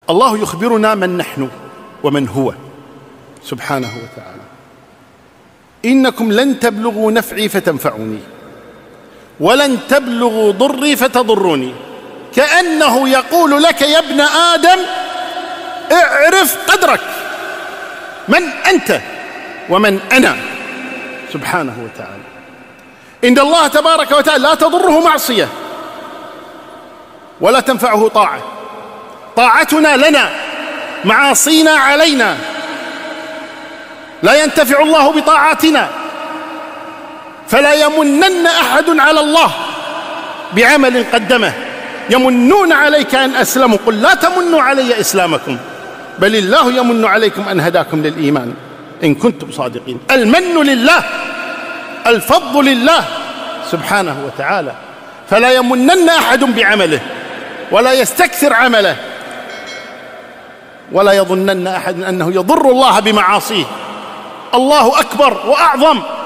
الله يخبرنا من نحن ومن هو سبحانه وتعالى. إنكم لن تبلغوا نفعي فتنفعوني ولن تبلغوا ضري فتضروني، كأنه يقول لك يا ابن آدم اعرف قدرك، من أنت ومن أنا سبحانه وتعالى. إن الله تبارك وتعالى لا تضره معصية ولا تنفعه طاعة، طاعتنا لنا، معاصينا علينا. لا ينتفع الله بطاعتنا، فلا يمنن أحد على الله بعمل قدمه. يمنون عليك أن أسلموا، قل لا تمنوا علي إسلامكم بل الله يمن عليكم أن هداكم للإيمان إن كنتم صادقين. المن لله، الفضل لله سبحانه وتعالى، فلا يمنن أحد بعمله ولا يستكثر عمله، ولا يظنن أحد أنه يضر الله بمعاصيه. الله أكبر وأعظم